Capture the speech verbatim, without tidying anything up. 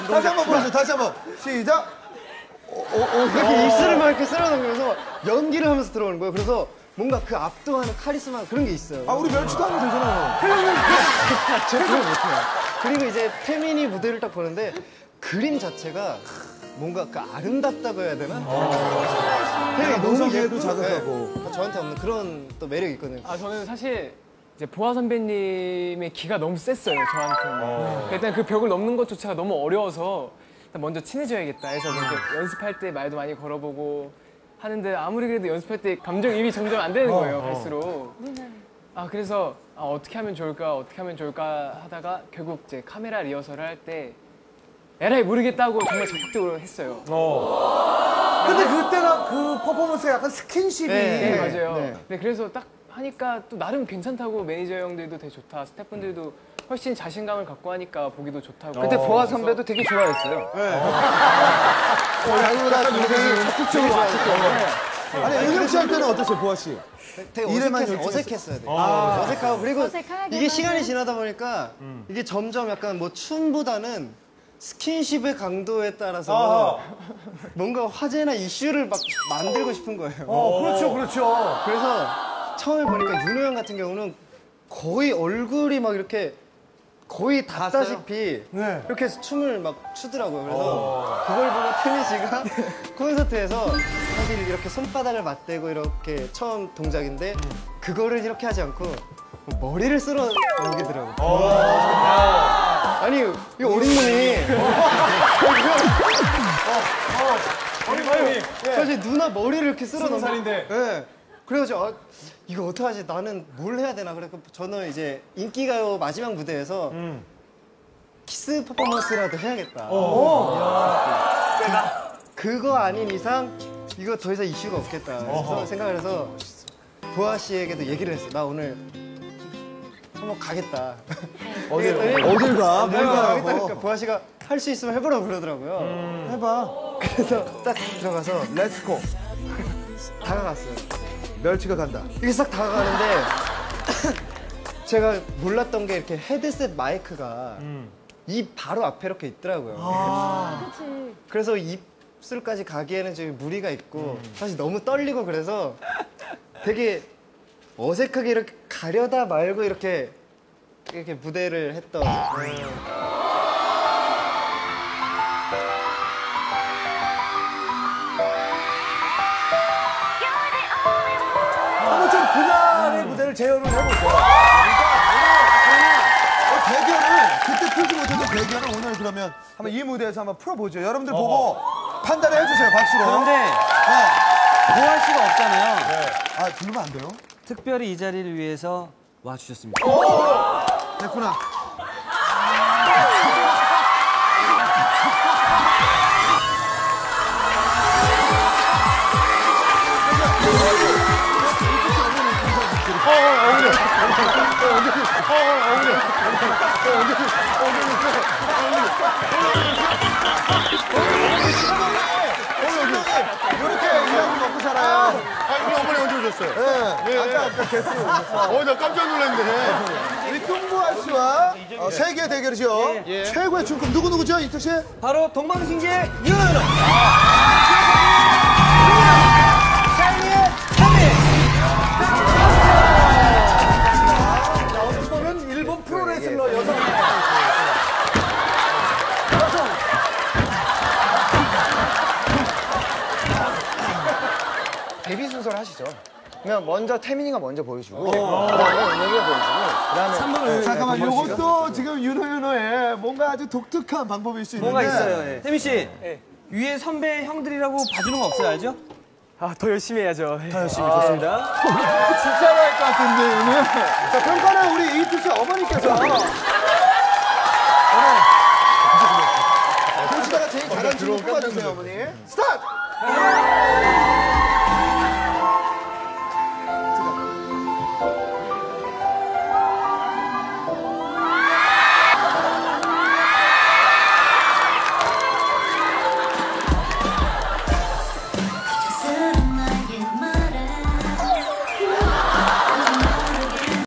다시 한번 보여줘. 다시 한번 시작. 어, 어, 어, 이렇게 입술을 막 이렇게 쓸어넘기면서 연기를 하면서 들어오는 거예요. 그래서 뭔가 그 압도하는 카리스마 그런 게 있어요. 아 우리 멸치도 하면 되잖아요. 제가 그걸 못해요. 그리고 이제 태민이 무대를 딱 보는데 그림 자체가 뭔가 그 아름답다고 해야 되나? 태민이 너무 예도 자극하고 네. 저한테 없는 그런 또 매력이 있거든요. 아 저는 사실 이제 보아 선배님의 기가 너무 셌어요 저한테는. 어. 일단 그 벽을 넘는 것조차가 너무 어려워서 일단 먼저 친해져야겠다 해서 먼저 연습할 때 말도 많이 걸어보고 하는데 아무리 그래도 연습할 때 감정이입이 점점 안 되는 거예요, 어, 갈수록. 아 그래서 아, 어떻게 하면 좋을까, 어떻게 하면 좋을까 하다가 결국 이제 카메라 리허설을 할 때 에라이 모르겠다고 정말 적극적으로 했어요. 어. 근데 그때가 그 퍼포먼스가 약간 스킨십이. 네, 네 맞아요. 네. 네, 그래서 딱 하니까 또 나름 괜찮다고 매니저 형들도 되게 좋다, 스태프분들도 훨씬 자신감을 갖고 하니까 보기도 좋다고. 그때 보아 선배도 되게 좋아했어요. 네. 양보다 동생이 적극적으로 왔었죠. 아니 은영 씨 할 때는 어땠어요, 보아 씨? 되게 어색했어요. 어색했어요. 되게. 아. 어색하고 그리고 이게 시간이 지나다 보니까 음. 이게 점점 약간 뭐 춤보다는 스킨십의 강도에 따라서 아. 뭔가 화제나 이슈를 막 만들고 싶은 거예요. 어, 그렇죠, 그렇죠. 그래서 처음에 보니까 윤호 형 같은 경우는 거의 얼굴이 막 이렇게 거의 닿다시피 네. 이렇게 해서 춤을 막 추더라고요. 그래서 어. 그걸 보고 태민 씨가 콘서트에서 사실 이렇게 손바닥을 맞대고 이렇게 처음 동작인데 음. 그거를 이렇게 하지 않고 머리를 쓸어 넘기더라고요. 어. 아니 이 어린 놈이 어린 놈이 사실 누나 머리를 이렇게 쓸어 넘기 살인데. 네. 그래가지고 아, 이거 어떡하지? 나는 뭘 해야 되나? 그래서 저는 이제 인기가요 마지막 무대에서 음. 키스 퍼포먼스라도 해야겠다. 그러니까 그거 아닌 이상 이거 더 이상 이슈가 없겠다. 그래서 생각을 해서 보아 씨에게도 얘기를 했어. 나 오늘 한번 가겠다. 어딜, 어딜 가? 뭘 가겠다. 그러니까 보아 씨가 할 수 있으면 해보라고 그러더라고요. 음. 해봐. 그래서 딱 들어가서 렛츠고. 다가갔어요. 멸치가 간다. 이게 싹 다가가는데 제가 몰랐던 게 이렇게 헤드셋 마이크가 음. 입 바로 앞에 이렇게 있더라고요. 아 그래서 입술까지 가기에는 좀 무리가 있고 음. 사실 너무 떨리고 그래서 되게 어색하게 이렇게 가려다 말고 이렇게 이렇게 무대를 했던. 음. 그날의 무대를 재현을 해보죠. 대결을 그때 풀지 못했던 대결을 오늘 그러면 한번 이 무대에서 한번 풀어보죠. 여러분들 어. 보고 판단을 해주세요. 박수로. 그런데 네. 보아 씨가 없잖아요. 네. 아 부르면 안 돼요? 특별히 이 자리를 위해서 와주셨습니다. 됐구나. 어, 어, 어울려. 어, 어울려. 어, 어울려. 이렇게 이런 먹고 살아요. 아, 우리 어머니 언제 오셨어요? 네. 네. 아까, 아까 게스트 오셨어. 어, 나 깜짝 놀랐네. 우리 뚱보아 씨와 어, 세계 대결이죠. 예, 예. 최고의 춤꾼 누구누구죠, 이특 씨? 바로 동방신기의 윤호! 샤이니의 일본 프로레슬러 여성. 여성. 데뷔 순서를 하시죠. 그러면 먼저 태민이가 먼저 보여주고 그다음에 은혁이가 보여주고 그다음에 삼 번을 잠깐만 요것도 지금 윤호 윤호의 뭔가 아주 독특한 방법일 수 있는데 뭐가 있어요. 예. 태민 씨 예. 위에 선배 형들이라고 봐주는 거 없어요, 알죠? 아, 더 열심히 해야죠. 더 열심히 아, 좋습니다. 진짜 할것 같은데 윤호. 자 평가는 우리 이특 씨 어머니께서 보시다가 제일 잘한 친구 뽑아주세요 어머니. 스타트.